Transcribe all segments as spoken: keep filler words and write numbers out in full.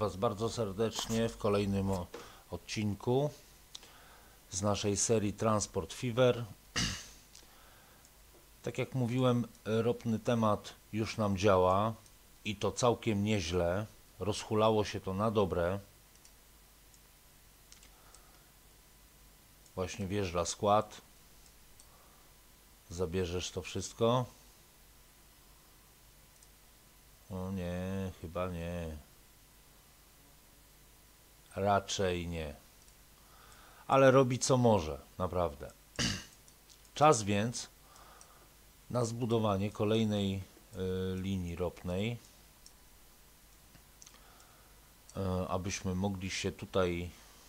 Was bardzo serdecznie w kolejnym odcinku z naszej serii Transport Fever. Tak jak mówiłem, ropny temat już nam działa i to całkiem nieźle. Rozhulało się to na dobre. Właśnie wjeżdża skład. Zabierzesz to wszystko? O nie, chyba nie. Raczej nie. Ale robi co może, naprawdę. Czas więc na zbudowanie kolejnej y, linii ropnej, y, abyśmy mogli się tutaj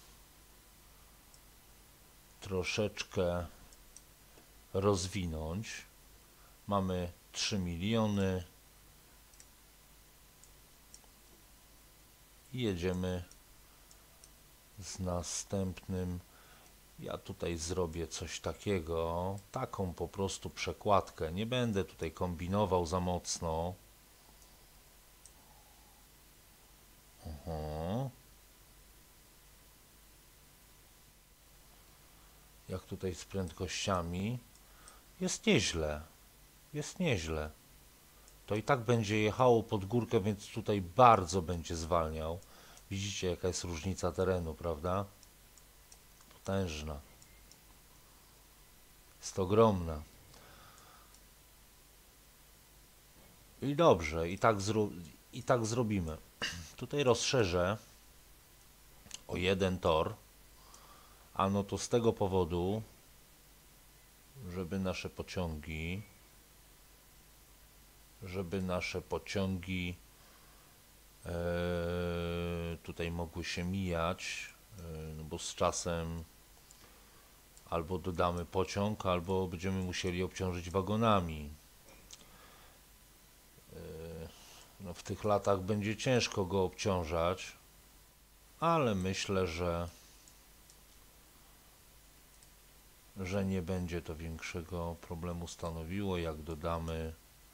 troszeczkę rozwinąć. Mamy trzy miliony i jedziemy z następnym. Ja tutaj zrobię coś takiego, taką po prostu przekładkę. Nie będę tutaj kombinował za mocno. Aha. Jak tutaj z prędkościami? Jest nieźle. Jest nieźle. To i tak będzie jechało pod górkę, więc tutaj bardzo będzie zwalniał. Widzicie, jaka jest różnica terenu, prawda? Potężna. Jest ogromna. I dobrze, i tak, zro i tak zrobimy. Tutaj rozszerzę o jeden tor. A no to z tego powodu, żeby nasze pociągi, żeby nasze pociągi e, tutaj mogły się mijać, e, no bo z czasem albo dodamy pociąg, albo będziemy musieli obciążyć wagonami. E, no w tych latach będzie ciężko go obciążać, ale myślę, że że nie będzie to większego problemu stanowiło, jak dodamy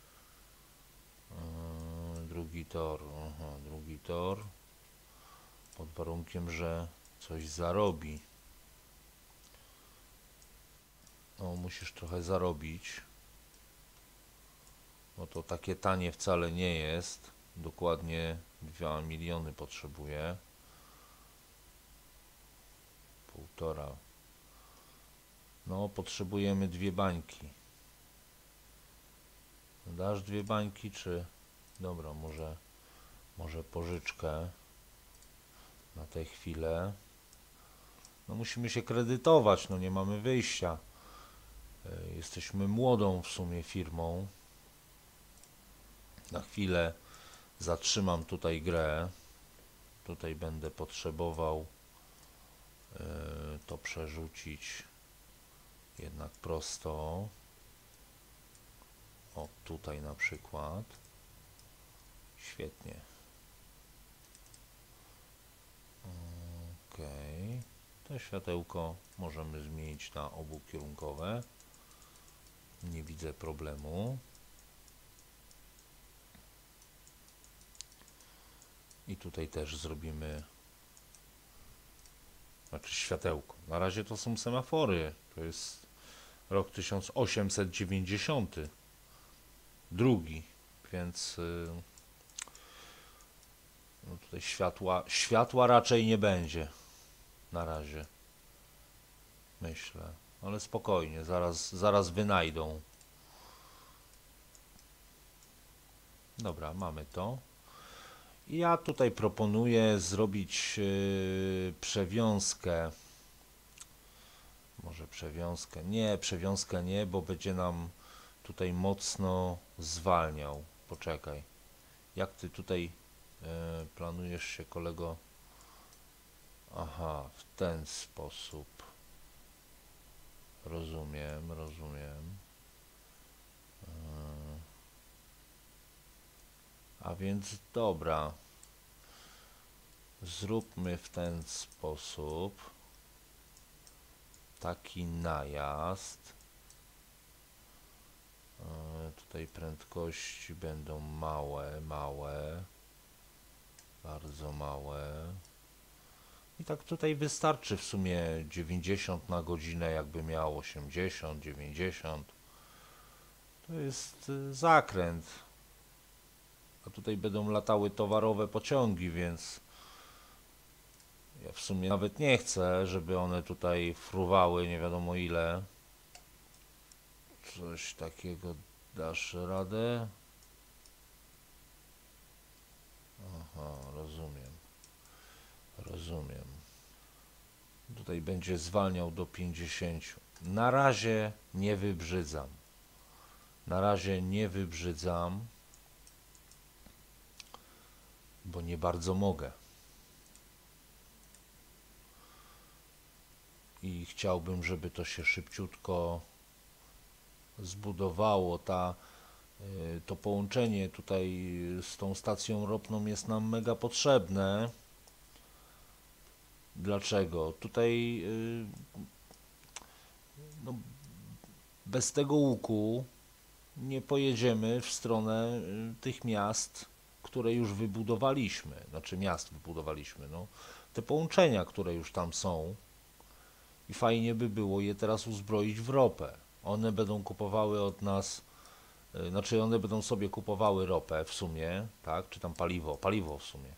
yy, drugi tor. Aha, drugi tor pod warunkiem, że coś zarobi. No, musisz trochę zarobić, bo to takie tanie wcale nie jest. Dokładnie dwa miliony potrzebuję. Półtora. No, potrzebujemy dwie bańki. Dasz dwie bańki, czy... Dobra, może, może pożyczkę na tę chwilę. No, musimy się kredytować, no nie mamy wyjścia. Jesteśmy młodą w sumie firmą. Na chwilę zatrzymam tutaj grę. Tutaj będę potrzebował yy, to przerzucić jednak prosto. O, tutaj na przykład. Świetnie. Ok. To światełko możemy zmienić na obukierunkowe. Nie widzę problemu. I tutaj też zrobimy, znaczy światełko. Na razie to są semafory. To jest rok tysiąc osiemset dziewięćdziesiąty drugi, więc no tutaj światła, światła raczej nie będzie na razie, myślę, ale spokojnie, zaraz, zaraz wynajdą. Dobra, mamy to. I ja tutaj proponuję zrobić yy, przewiązkę. Może przewiązkę? Nie, przewiązkę nie, bo będzie nam tutaj mocno zwalniał. Poczekaj. Jak ty tutaj y, planujesz się, kolego? Aha, w ten sposób. Rozumiem, rozumiem. Y, a więc dobra. Zróbmy w ten sposób. Taki najazd. Tutaj prędkości będą małe, małe. Bardzo małe. I tak tutaj wystarczy w sumie dziewięćdziesiąt na godzinę, jakby miał osiemdziesiąt, dziewięćdziesiąt. To jest y, zakręt. A tutaj będą latały towarowe pociągi, więc ja w sumie nawet nie chcę, żeby one tutaj fruwały nie wiadomo ile. Coś takiego dasz radę? Aha, rozumiem. Rozumiem. Tutaj będzie zwalniał do pięćdziesięciu. Na razie nie wybrzydzam. Na razie nie wybrzydzam, bo nie bardzo mogę. I chciałbym, żeby to się szybciutko zbudowało. Ta, to połączenie tutaj z tą stacją ropną jest nam mega potrzebne. Dlaczego? Tutaj no, bez tego łuku nie pojedziemy w stronę tych miast, które już wybudowaliśmy. Znaczy miast wybudowaliśmy. No. Te połączenia, które już tam są, i fajnie by było je teraz uzbroić w ropę. One będą kupowały od nas, znaczy one będą sobie kupowały ropę w sumie, tak, czy tam paliwo, paliwo w sumie.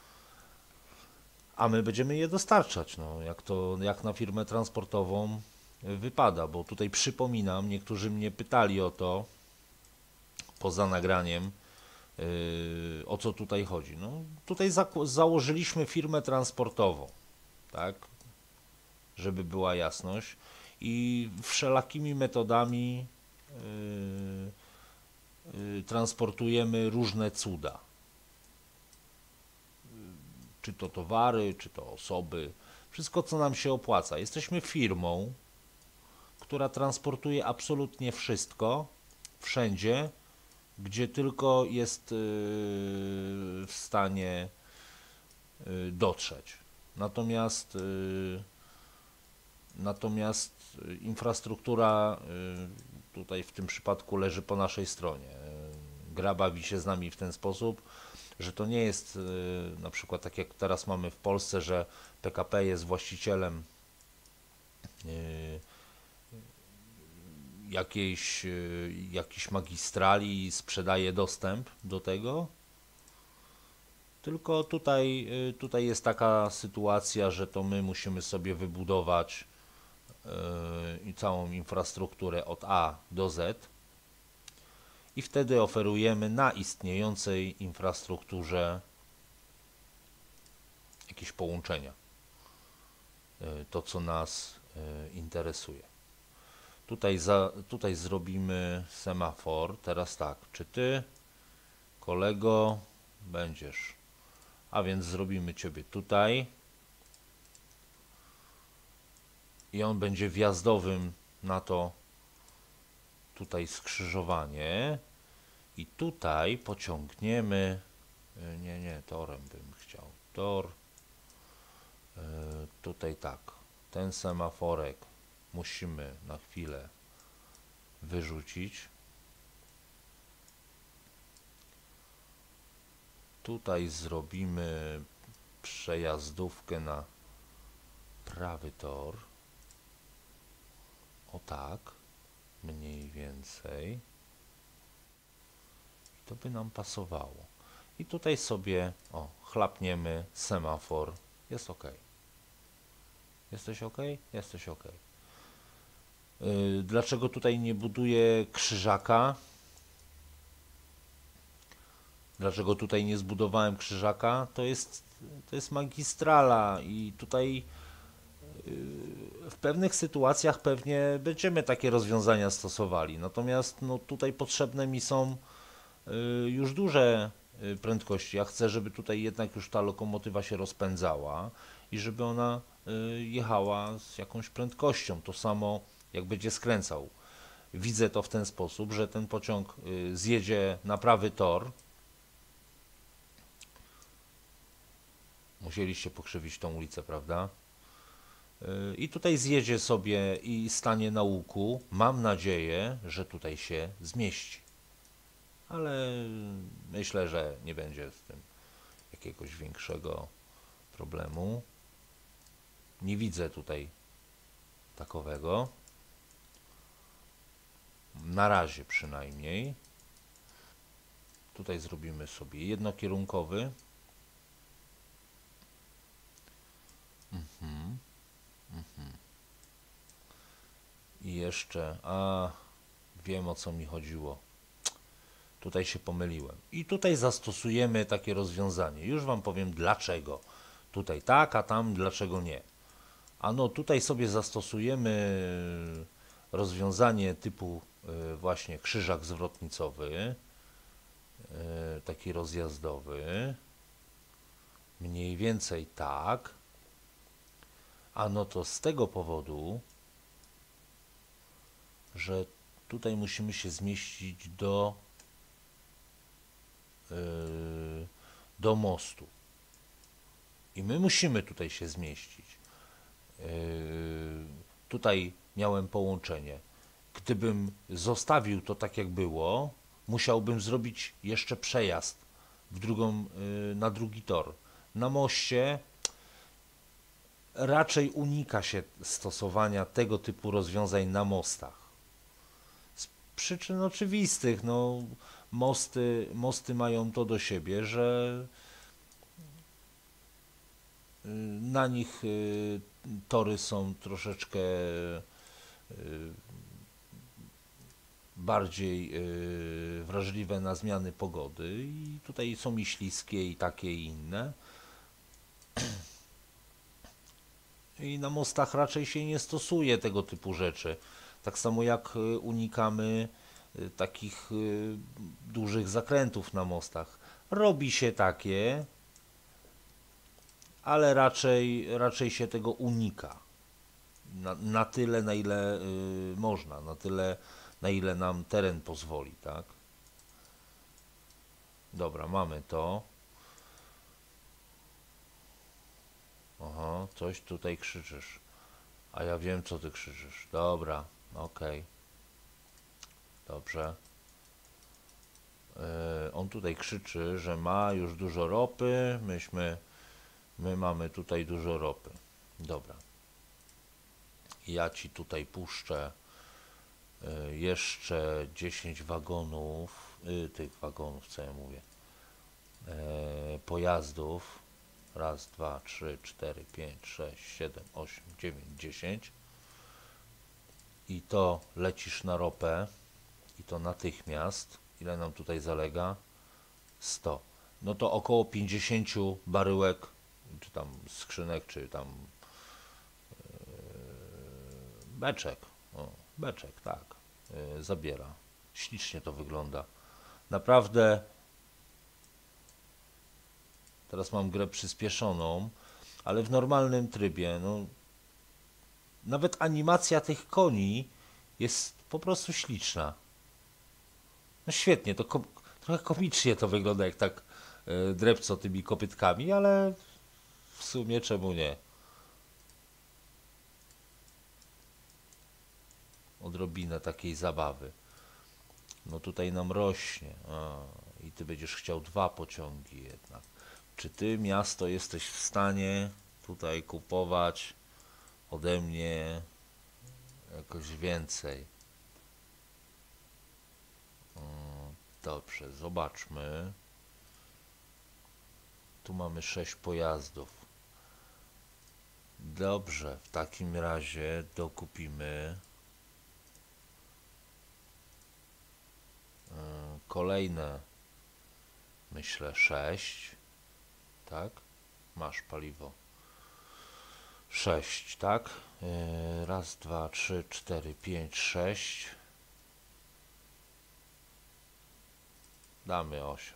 A my będziemy je dostarczać, no, jak to, jak na firmę transportową wypada, bo tutaj przypominam, niektórzy mnie pytali o to, poza nagraniem, yy, o co tutaj chodzi. No, tutaj za, założyliśmy firmę transportową, tak, żeby była jasność, i wszelakimi metodami yy, yy, transportujemy różne cuda. Czy to towary, czy to osoby, wszystko co nam się opłaca. Jesteśmy firmą, która transportuje absolutnie wszystko, wszędzie, gdzie tylko jest yy, w stanie yy, dotrzeć. Natomiast yy, Natomiast infrastruktura tutaj w tym przypadku leży po naszej stronie. Gra bawi się z nami w ten sposób, że to nie jest na przykład tak jak teraz mamy w Polsce, że P K P jest właścicielem jakiejś, jakiejś magistrali i sprzedaje dostęp do tego. Tylko tutaj, tutaj jest taka sytuacja, że to my musimy sobie wybudować i całą infrastrukturę od A do Z i wtedy oferujemy na istniejącej infrastrukturze jakieś połączenia. To, co nas interesuje. Tutaj, za, tutaj zrobimy semafor. Teraz tak, czy ty, kolego, będziesz? A więc zrobimy ciebie tutaj. I on będzie wjazdowym na to tutaj skrzyżowanie i tutaj pociągniemy, nie, nie, torem bym chciał, tor, yy, tutaj tak, ten semaforek musimy na chwilę wyrzucić, tutaj zrobimy przejazdówkę na prawy tor. O tak, mniej więcej. I to by nam pasowało. I tutaj sobie, o, chlapniemy semafor. Jest ok. Jesteś ok? Jesteś ok. Yy, dlaczego tutaj nie buduję krzyżaka? Dlaczego tutaj nie zbudowałem krzyżaka? To jest, to jest magistrala i tutaj w pewnych sytuacjach pewnie będziemy takie rozwiązania stosowali, natomiast no, tutaj potrzebne mi są już duże prędkości. Ja chcę, żeby tutaj jednak już ta lokomotywa się rozpędzała i żeby ona jechała z jakąś prędkością. To samo jak będzie skręcał. Widzę to w ten sposób, że ten pociąg zjedzie na prawy tor. Musieliście pokrzywić tą ulicę, prawda? I tutaj zjedzie sobie i stanie na łuku. Mam nadzieję, że tutaj się zmieści. Ale myślę, że nie będzie z tym jakiegoś większego problemu. Nie widzę tutaj takowego. Na razie przynajmniej. Tutaj zrobimy sobie jednokierunkowy. Mhm. Mhm. I jeszcze, a wiem, o co mi chodziło. Tutaj się pomyliłem. I tutaj zastosujemy takie rozwiązanie. Już Wam powiem dlaczego. Tutaj tak, a tam dlaczego nie. Ano tutaj sobie zastosujemy rozwiązanie typu właśnie krzyżak zwrotnicowy, taki rozjazdowy. Mniej więcej tak. Ano to z tego powodu, że tutaj musimy się zmieścić do do mostu. I my musimy tutaj się zmieścić. Tutaj miałem połączenie. Gdybym zostawił to tak jak było, musiałbym zrobić jeszcze przejazd w drugą, na drugi tor. Na moście raczej unika się stosowania tego typu rozwiązań na mostach. Z przyczyn oczywistych, no mosty, mosty mają to do siebie, że na nich tory są troszeczkę bardziej wrażliwe na zmiany pogody i tutaj są i śliskie i takie i inne. I na mostach raczej się nie stosuje tego typu rzeczy. Tak samo jak unikamy takich dużych zakrętów na mostach. Robi się takie, ale raczej, raczej się tego unika. Na, na tyle, na ile y, można, na tyle, na ile nam teren pozwoli, tak? Dobra, mamy to. Aha, coś tutaj krzyczysz. A ja wiem, co ty krzyczysz. Dobra, okej. Dobrze. Yy, on tutaj krzyczy, że ma już dużo ropy. Myśmy, my mamy tutaj dużo ropy. Dobra. Ja ci tutaj puszczę yy, jeszcze dziesięć wagonów, yy, tych wagonów, co ja mówię, yy, pojazdów. Raz, dwa, trzy, cztery, pięć, sześć, siedem, osiem, dziewięć, dziesięć. I to lecisz na ropę. I to natychmiast. Ile nam tutaj zalega? sto. No to około pięćdziesiąt baryłek, czy tam skrzynek, czy tam yy, beczek. O, beczek, tak. Yy, zabiera. Ślicznie to wygląda. Naprawdę. Teraz mam grę przyspieszoną, ale w normalnym trybie. No, nawet animacja tych koni jest po prostu śliczna. No świetnie, to kom trochę komicznie to wygląda, jak tak yy, drepco tymi kopytkami, ale w sumie czemu nie? Odrobinę takiej zabawy. No tutaj nam rośnie. A, i ty będziesz chciał dwa pociągi jednak. Czy ty, miasto, jesteś w stanie tutaj kupować ode mnie jakoś więcej? Dobrze, zobaczmy. Tu mamy sześć pojazdów. Dobrze, w takim razie dokupimy kolejne, myślę, sześć. Tak? Masz paliwo. sześć, tak? Raz, dwa, trzy, cztery, pięć, sześć. Damy osiem.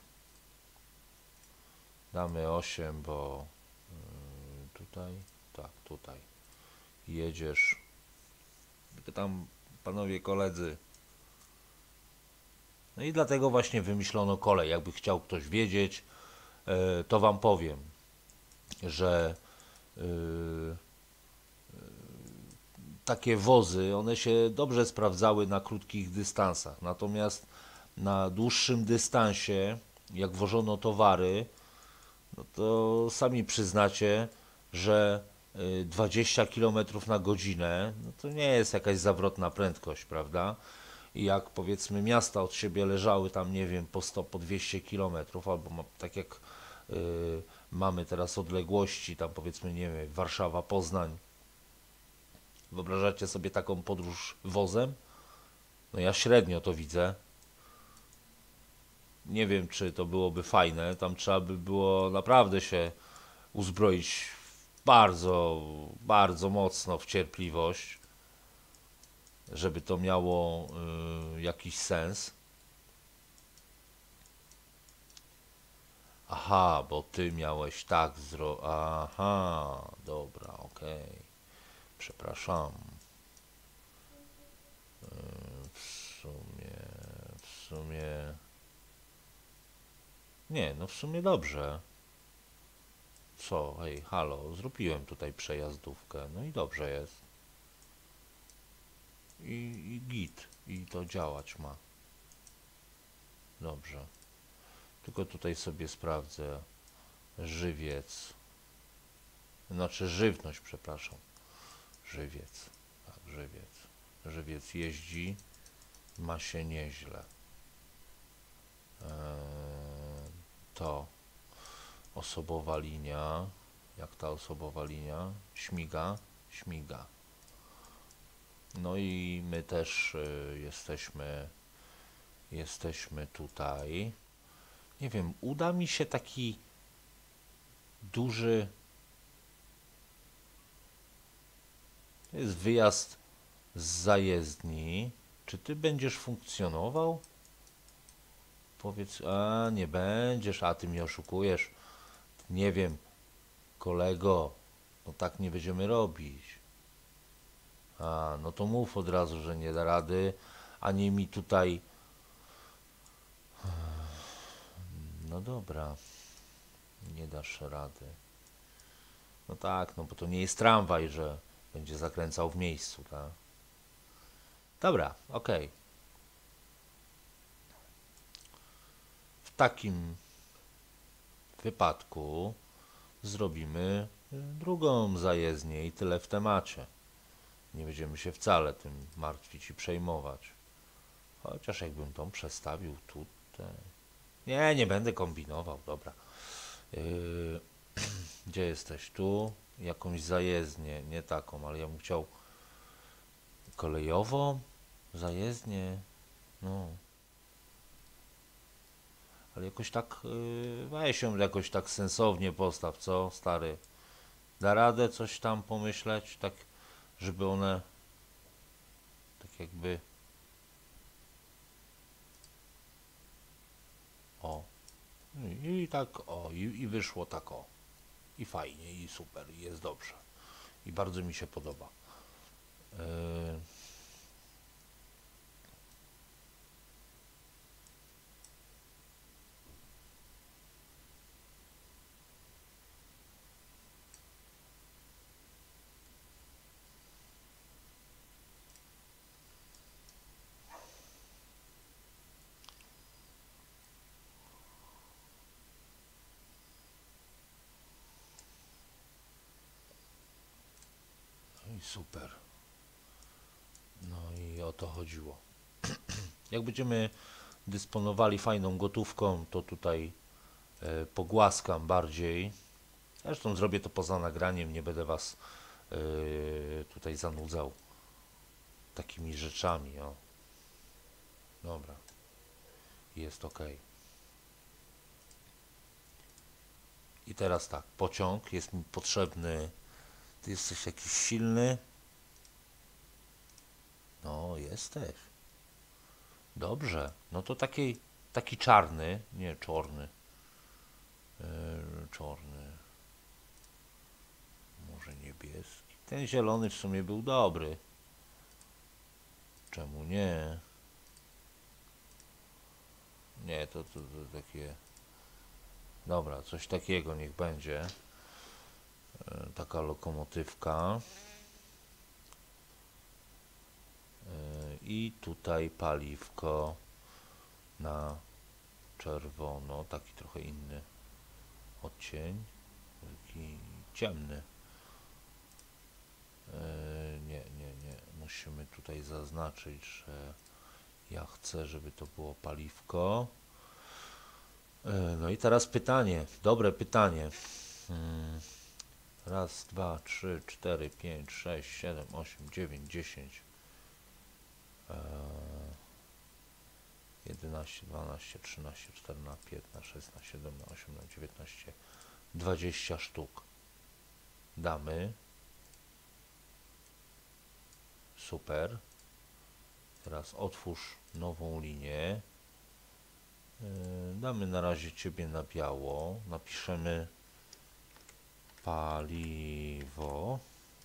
Damy osiem, bo tutaj, tak, tutaj jedziesz. Tam, panowie koledzy. No i dlatego właśnie wymyślono kolej. Jakby chciał ktoś wiedzieć, to wam powiem, że yy, takie wozy, one się dobrze sprawdzały na krótkich dystansach, natomiast na dłuższym dystansie, jak wożono towary, no to sami przyznacie, że y, dwadzieścia kilometrów na godzinę, no to nie jest jakaś zawrotna prędkość, prawda? I jak powiedzmy miasta od siebie leżały tam, nie wiem, po sto, po dwieście kilometrów, albo ma, tak jak y, mamy teraz odległości, tam powiedzmy, nie wiem, Warszawa, Poznań. Wyobrażacie sobie taką podróż wozem? No ja średnio to widzę. Nie wiem, czy to byłoby fajne. Tam trzeba by było naprawdę się uzbroić bardzo, bardzo mocno w cierpliwość, żeby to miało y, jakiś sens. Aha, bo ty miałeś tak zro... Aha, dobra, okej. Przepraszam. Y, w sumie, w sumie... Nie, no w sumie dobrze. Co? Hej, halo, zrobiłem tutaj przejazdówkę, no i dobrze jest. I, i git, i to działać ma. Dobrze. Tylko tutaj sobie sprawdzę. Żywiec. Znaczy żywność, przepraszam. Żywiec. Tak, żywiec. Żywiec jeździ. Ma się nieźle. Eee, to osobowa linia. Jak ta osobowa linia? Śmiga. Śmiga. No i my też y, jesteśmy jesteśmy tutaj. Nie wiem, uda mi się taki duży... To jest wyjazd z zajezdni. Czy ty będziesz funkcjonował? Powiedz, a nie będziesz, a ty mnie oszukujesz. Nie wiem, kolego, no tak nie będziemy robić. A, no to mów od razu, że nie da rady, ani mi tutaj... No dobra, nie dasz rady. No tak, no bo to nie jest tramwaj, że będzie zakręcał w miejscu, tak? Dobra, okej. W takim wypadku zrobimy drugą zajezdnię i tyle w temacie. Nie będziemy się wcale tym martwić i przejmować. Chociaż jakbym tą przestawił tutaj... Nie, nie będę kombinował, dobra. Yy, gdzie jesteś? Tu? Jakąś zajezdnię, nie taką, ale ja bym chciał kolejową zajezdnię, no. Ale jakoś tak, yy, weź ją jakoś tak sensownie postaw, co, stary? Da radę coś tam pomyśleć, tak, żeby one, tak jakby... O. I, i tak, o, i, i wyszło tak, o. I fajnie, i super, i jest dobrze. I bardzo mi się podoba. Yy, no i super. No i o to chodziło. Jak będziemy dysponowali fajną gotówką, to tutaj e, pogłaskam bardziej. Zresztą zrobię to poza nagraniem, nie będę was e, tutaj zanudzał takimi rzeczami. O. Dobra, jest ok. I teraz tak, pociąg jest mi potrzebny. Ty jesteś jakiś silny? No, jesteś. Dobrze, no to taki, taki czarny, nie czarny, yy, czarny, może niebieski. Ten zielony w sumie był dobry. Czemu nie? Nie, to, to, to takie... Dobra, coś takiego niech będzie. Yy, taka lokomotywka. Yy, I tutaj paliwko na czerwono, taki trochę inny. odcień, taki ciemny. Yy, nie, nie, nie. Musimy tutaj zaznaczyć, że ja chcę, żeby to było paliwko. Yy, no i teraz pytanie, dobre pytanie. Yy, raz, dwa, trzy, cztery, pięć, sześć, siedem, osiem, dziewięć, dziesięć. Yy, jedenaście, dwanaście, trzynaście, czternaście, piętnaście, szesnaście, siedemnaście, osiemnaście, dziewiętnaście, dwadzieścia sztuk. Damy. Super. Teraz otwórz nową linię. Yy, damy na razie Ciebie na biało. Napiszemy paliwo.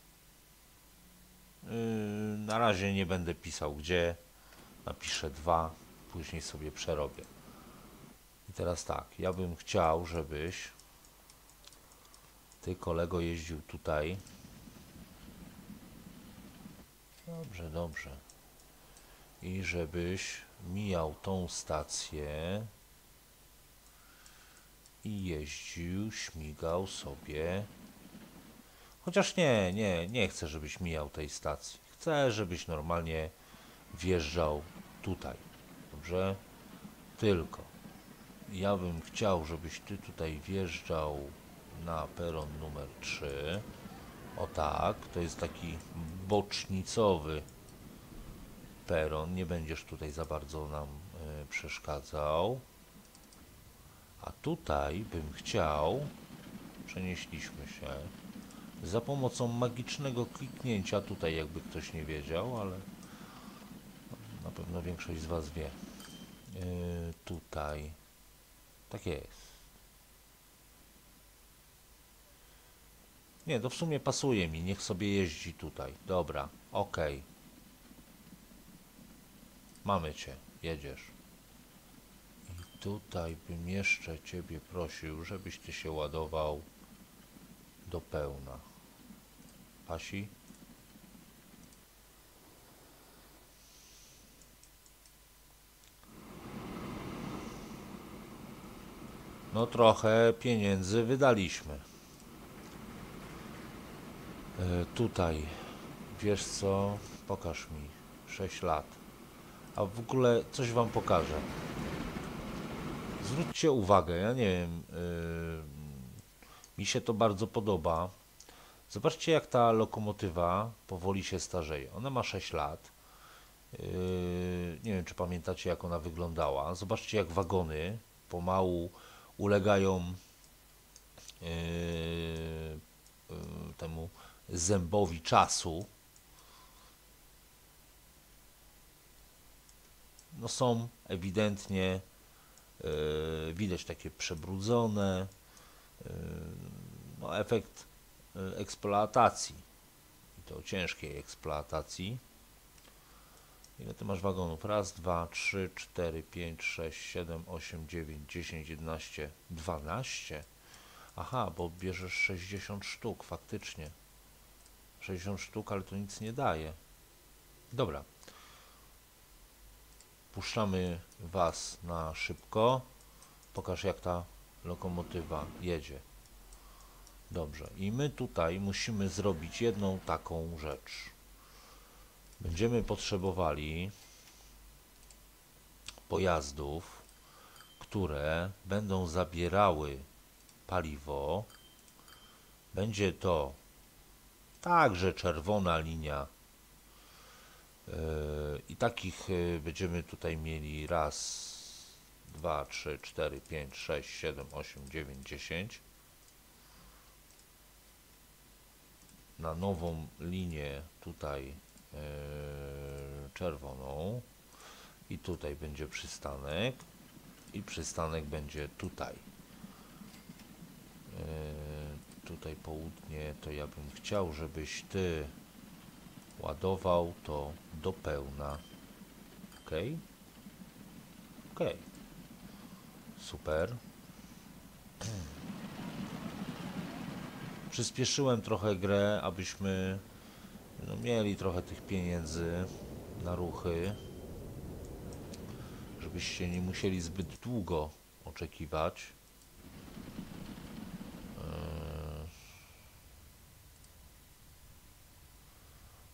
Yy, na razie nie będę pisał gdzie. Napiszę dwa. Później sobie przerobię. I teraz tak. Ja bym chciał, żebyś Ty, kolego, jeździł tutaj. Dobrze, dobrze. I żebyś mijał tą stację i jeździł, śmigał sobie. Chociaż nie, nie, nie chcę, żebyś mijał tej stacji. Chcę, żebyś normalnie wjeżdżał tutaj. Dobrze? Tylko ja bym chciał, żebyś ty tutaj wjeżdżał na peron numer trzy. O tak, to jest taki bocznicowy peron. Nie będziesz tutaj za bardzo nam y, przeszkadzał. A tutaj bym chciał, przenieśliśmy się, za pomocą magicznego kliknięcia, tutaj jakby ktoś nie wiedział, ale na pewno większość z Was wie. Yy, tutaj, tak jest. Nie, to w sumie pasuje mi, niech sobie jeździ tutaj. Dobra, ok. Mamy Cię, jedziesz. I tutaj bym jeszcze Ciebie prosił, żebyś Ty się ładował do pełna. Pasi? No trochę pieniędzy wydaliśmy. E, tutaj, wiesz co, pokaż mi, sześć lat. A w ogóle coś Wam pokażę. Zwróćcie uwagę, ja nie wiem, yy, mi się to bardzo podoba. Zobaczcie, jak ta lokomotywa powoli się starzeje. Ona ma sześć lat. Yy, nie wiem, czy pamiętacie, jak ona wyglądała. Zobaczcie, jak wagony pomału ulegają yy, yy, temu zębowi czasu. No są ewidentnie, yy, widać takie przebrudzone, yy, no efekt yy, eksploatacji, i to ciężkiej eksploatacji. Ile ty masz wagonów? Raz, dwa, trzy, cztery, pięć, sześć, siedem, osiem, dziewięć, dziesięć, jedenaście, dwanaście. Aha, bo bierzesz sześćdziesiąt sztuk, faktycznie. sześćdziesiąt sztuk, ale to nic nie daje. Dobra. Puszczamy Was na szybko. Pokaż, jak ta lokomotywa jedzie. Dobrze. I my tutaj musimy zrobić jedną taką rzecz. Będziemy potrzebowali pojazdów, które będą zabierały paliwo. Będzie to także czerwona linia. I takich będziemy tutaj mieli raz, dwa, trzy, cztery, pięć, sześć, siedem, osiem, dziewięć, dziesięć. Na nową linię tutaj czerwoną. I tutaj będzie przystanek. I przystanek będzie tutaj. Tutaj południe, to ja bym chciał, żebyś ty ładował to do pełna. Ok? Ok. Super. Przyspieszyłem trochę grę, abyśmy no, mieli trochę tych pieniędzy na ruchy, żebyście nie musieli zbyt długo oczekiwać.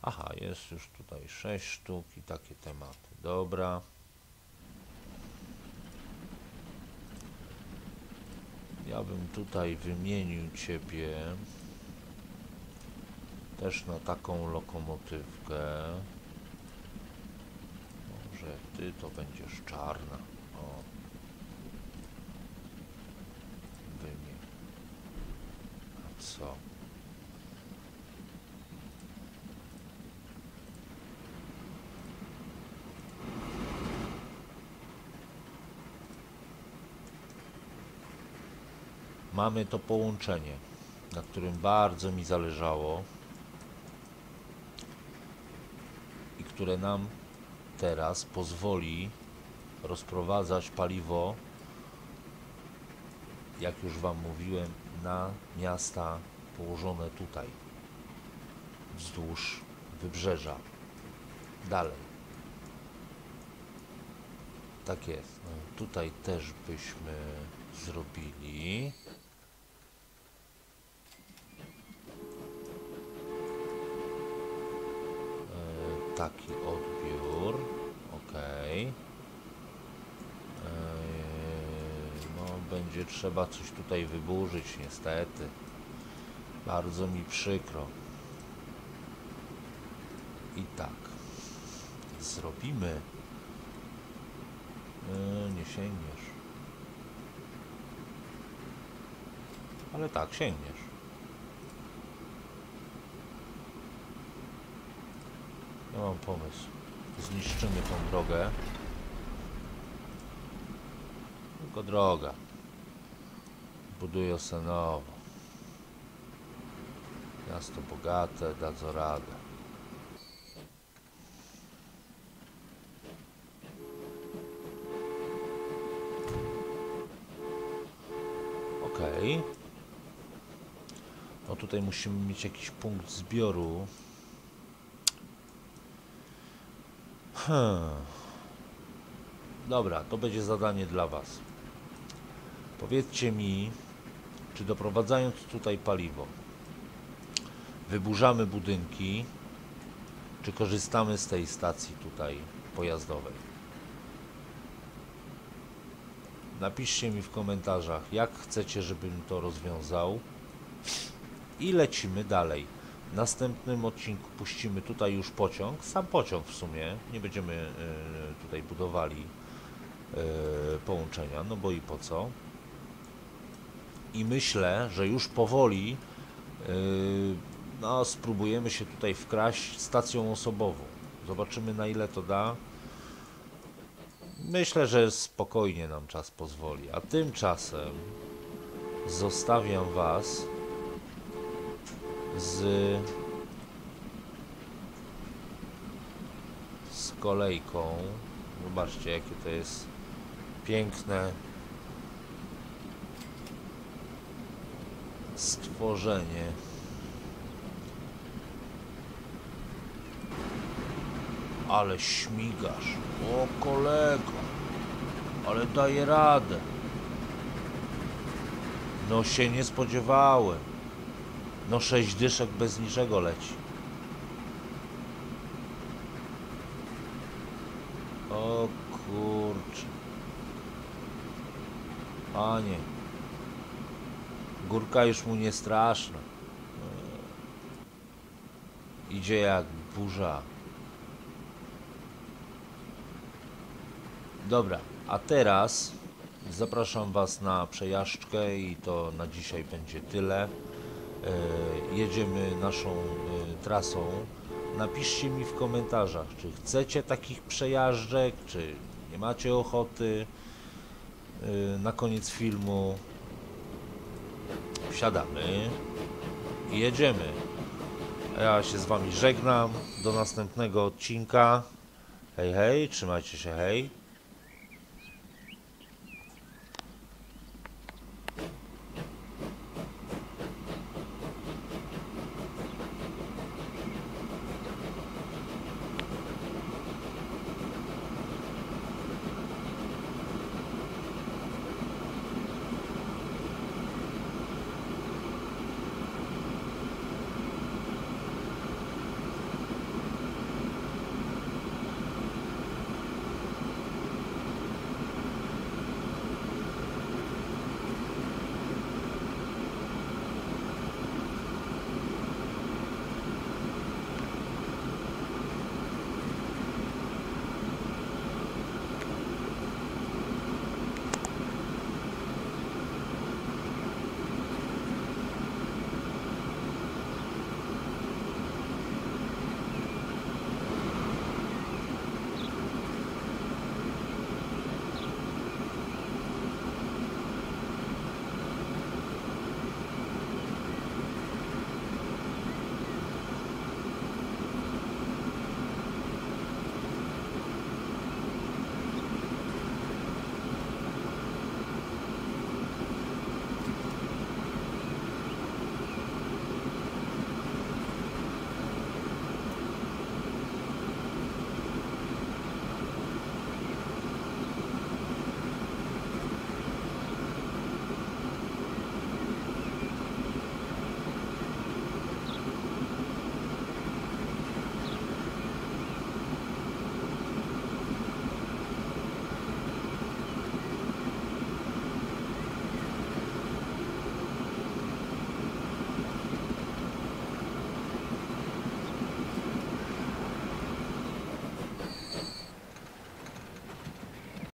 Aha, jest już tutaj sześć sztuk i takie tematy. Dobra. Ja bym tutaj wymienił ciebie też na taką lokomotywkę. Może ty to będziesz czarna. O. Wymień. A co? Mamy to połączenie, na którym bardzo mi zależało i które nam teraz pozwoli rozprowadzać paliwo, jak już wam mówiłem, na miasta położone tutaj, wzdłuż wybrzeża. Dalej. Tak jest. No, tutaj też byśmy zrobili. Taki odbiór, ok. No, będzie trzeba coś tutaj wyburzyć, niestety. Bardzo mi przykro. I tak. Zrobimy. Nie sięgniesz. Ale tak, sięgniesz. Ja mam pomysł. Zniszczymy tą drogę. Tylko droga. Buduję se nowo. Miasto bogate, dadzą radę. Okej. Okay. No tutaj musimy mieć jakiś punkt zbioru. Hmm. Dobra, to będzie zadanie dla was. Powiedzcie mi, czy doprowadzając tutaj paliwo, wyburzamy budynki, czy korzystamy z tej stacji tutaj pojazdowej? Napiszcie mi w komentarzach, jak chcecie, żebym to rozwiązał. I lecimy dalej. W następnym odcinku puścimy tutaj już pociąg, sam pociąg w sumie, nie będziemy y, tutaj budowali y, połączenia, no bo i po co. I myślę, że już powoli y, no, spróbujemy się tutaj wkraść stacją osobową. Zobaczymy, na ile to da. Myślę, że spokojnie nam czas pozwoli, a tymczasem zostawiam was z, z kolejką. Zobaczcie, jakie to jest piękne stworzenie. Ale śmigasz. O kolego, ale daje radę. No się nie spodziewałem. No sześć dyszek bez niczego leci. O kurczę. Panie. Górka już mu nie straszna. Idzie jak burza. Dobra, a teraz zapraszam was na przejażdżkę i to na dzisiaj będzie tyle. Yy, jedziemy naszą yy, trasą. Napiszcie mi w komentarzach, czy chcecie takich przejażdżek, czy nie macie ochoty. Yy, na koniec filmu wsiadamy i jedziemy. Ja się z wami żegnam. Do następnego odcinka. Hej, hej, trzymajcie się, hej.